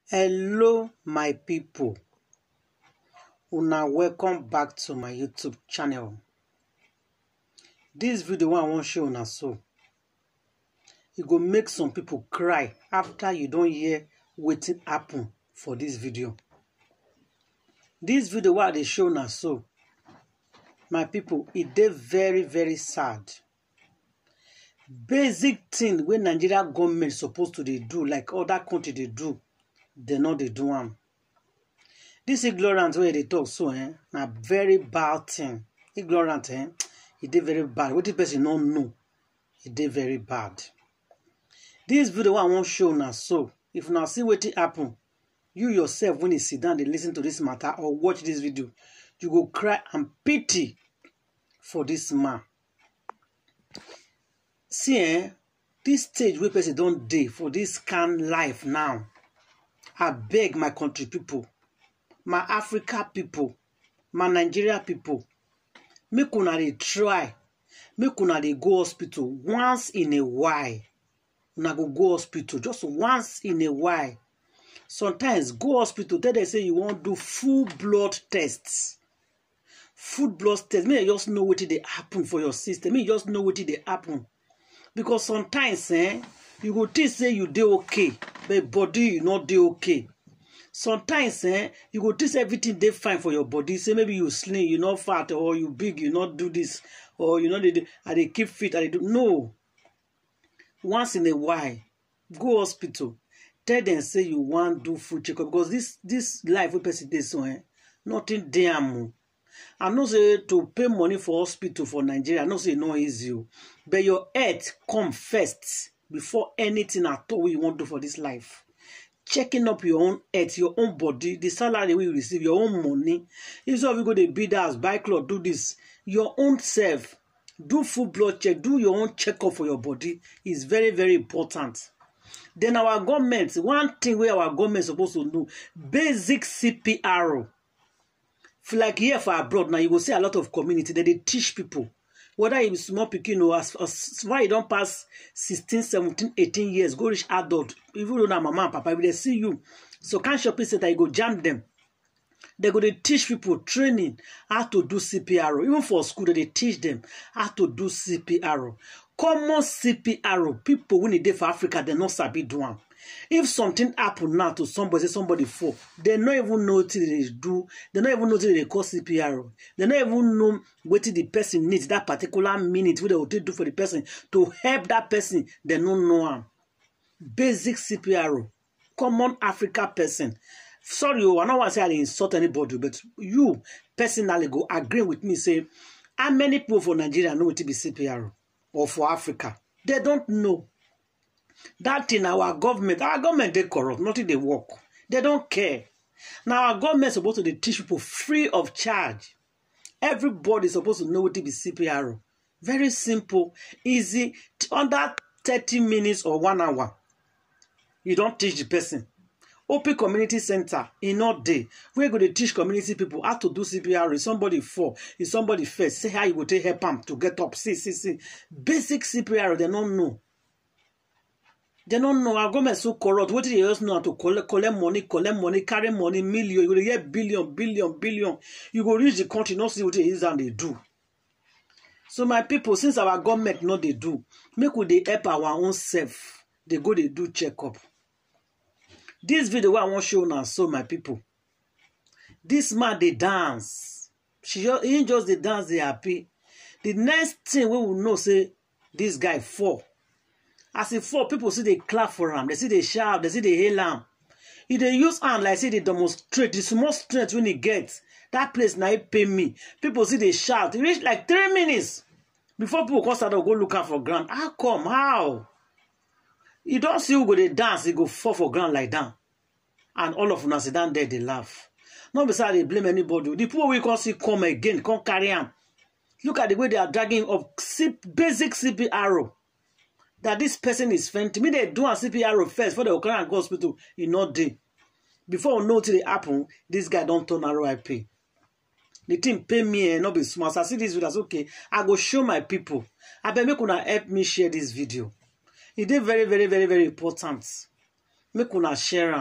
Hello my people, una welcome back to my YouTube channel. This video I wan show una so e go make some people cry after you don't hear wetin happen for this video. This video what they show una so, my people, it dey very sad. Basic thing wey Nigeria government supposed to dey do like other country they do, they know they do am. This ignorant way they talk so na very bad thing. Ignorant it dey very bad. What the person don't know, it dey very bad. This video I won't show now so if now see what happen, you yourself when you sit down they listen to this matter or watch this video, you go cry and pity for this man. See this stage where person don't dey for this kind life now. I beg my country people, my Africa people, my Nigeria people, make una dey try, make una dey go hospital once in a while. Una go hospital just once in a while. Sometimes go hospital, tell they say you want to do full blood tests. Full blood tests. May you just know what they happen for your system. May you just know what they happen. Because sometimes you go think say you dey okay, but body you not dey okay. Sometimes you go think everything dey fine for your body. Say maybe you slim, you not fat, or you big, you not do this, or you know they keep fit, and they do no. Once in a while, go hospital. Tell them say you want do full checkup because this life we person dey so nothing damn. I know say to pay money for hospital for Nigeria, I know say no easy, but your health come first before anything at all you want to do for this life. Checking up your own health, your own body, the salary we receive, your own money. Instead of you go to build house, buy clothes, do this, your own self, do full blood check, do your own checkup for your body is very important. Then our government, one thing where our government supposed to do, basic CPR. Feel like here for abroad now, you will see a lot of community that they teach people. Whether you small picking or as why you don't pass 16, 17, 18 years, go reach adult, even though na mama and papa, if they see you, so can't shopping center, you go jam them. They go to teach people training how to do CPR. Even for school, they teach them how to do CPR. Common CPR, people when they dey for Africa, they not sabi do am. If something happen now to somebody, say somebody fall, they don't even know what they do. They don't even know what they call CPR. They don't even know what the person needs that particular minute, what they will do for the person to help that person. They don't know am. Basic CPR, common Africa person. Sorry, I don't want to say I insult anybody, but you personally go agree with me. Say, how many people for Nigeria know what to be CPR or for Africa? They don't know. That thing our government they corrupt, nothing they work. They don't care. Now our government is supposed to teach people free of charge. Everybody is supposed to know what to be CPR. Very simple, easy, under 30 minutes or 1 hour. You don't teach the person. Open community center in all day. We're going to teach community people how to do CPR. If somebody fall, if somebody first, say how you go to help them to get up. See. Basic CPR, they don't know. They don't know. Our government is so corrupt. What do they just know how to collect money, carry money, million. You go to get billion. You go reach the country, not see what it is and they do. So my people, since our government know they do, make we they help our own self. They go, they do checkup. This video I want to show now, so my people. This man they dance. He ain't just they dance, they happy. The next thing we will know, say this guy fall. As he fall, people see they clap for him, they see they shout, they see they hail him. If they use hand like say they demonstrate the small strength when he gets that place now he pay me. People see they shout. It reach like 3 minutes before people come start to go look out for ground. How come? How? You don't see who go they dance, he go fall for ground like that. And all of us sit down there, they laugh. Not beside they blame anybody. The people we can see come again, come carry him. Look at the way they are dragging up basic CPR. That this person is fainting. Me, they do a CPR first before they will carry and go hospital in no day. Before we know till it happen, this guy don't turn RIP. The team pay me and not be smart. So I see this video, that's okay. I go show my people. I bet make una help me share this video. It is very important. Make una share am.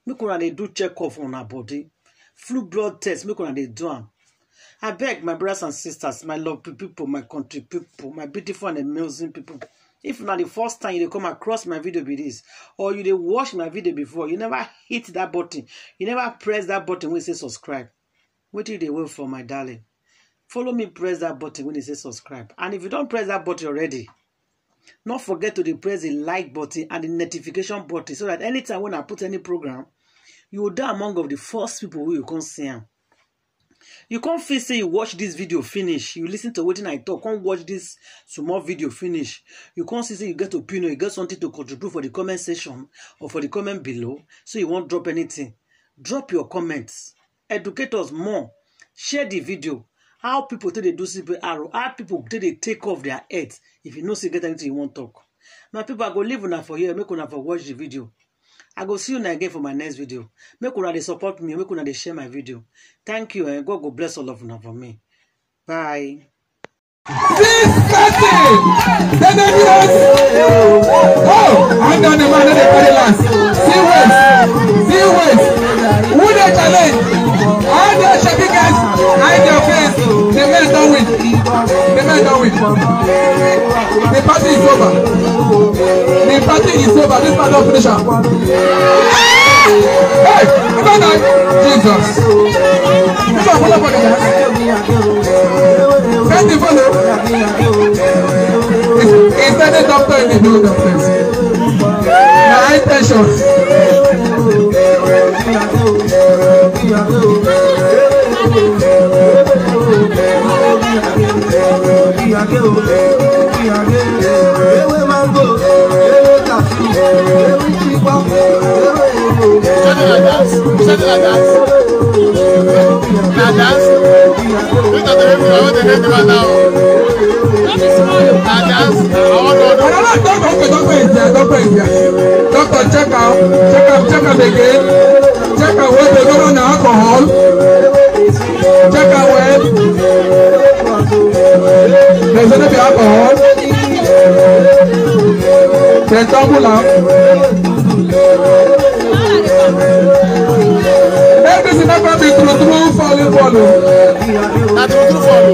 Make una dey do check up on our body. Flu blood test, make una dey do am. I beg my brothers and sisters, my lovely people, my country people, my beautiful and amazing people. If not the first time you come across my video be this, or you dey watch my video before, you never hit that button, you never press that button when it says subscribe. What do they wait for, my darling? Follow me, press that button when it says subscribe. And if you don't press that button already, don't forget to press the like button and the notification button so that anytime when I put any program, you will be among of the first people who you can see them. You can't feel say you watch this video finish, you listen to what I talk, can't watch this small video finish. You can't say you get opinion, you get something to contribute for the comment section or for the comment below, so you won't drop anything. Drop your comments. Educate us more. Share the video. How people take they do CPR, how people take they take off their heads if you know say get anything you want to talk. My people, I go leave una for here, make una for watch the video. I go see you again for my next video. Make una dey support me, make una dey share my video. Thank you, and God go bless all of una for me. Bye. This person, the nebulous. Oh, I'm done the man of the very last. See ways. Who they challenge? All the shaking guys, hide their face. The men don't win. The party is over. This part of finish up. Hey, Jesus. This one follow for the guys. Send the follow. Is that the doctor in the building, please? Now, high tension. Doctor, check out again. Check out where they go on alcohol. Check out where there's going to be alcohol. They double up. Everything is not going to be true falling follow. Not true follow.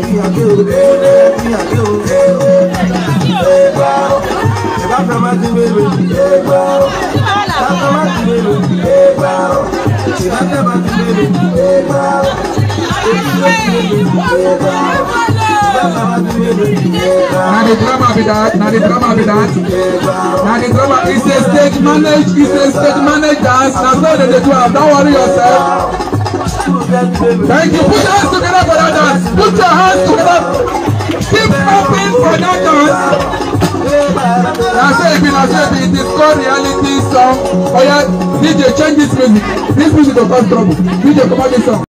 Now the drama be that. Now the drama is a stage managed dance. Now so they do have. Don't worry yourself. Thank you. Put your hands together for that dance. Put your hands together. Keep clapping for that dance. That's it. It is called reality song. Oh yeah, DJ change this music. This music will cause trouble. DJ come on this song.